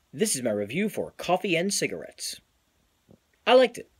This is my review for Coffee and Cigarettes. I liked it.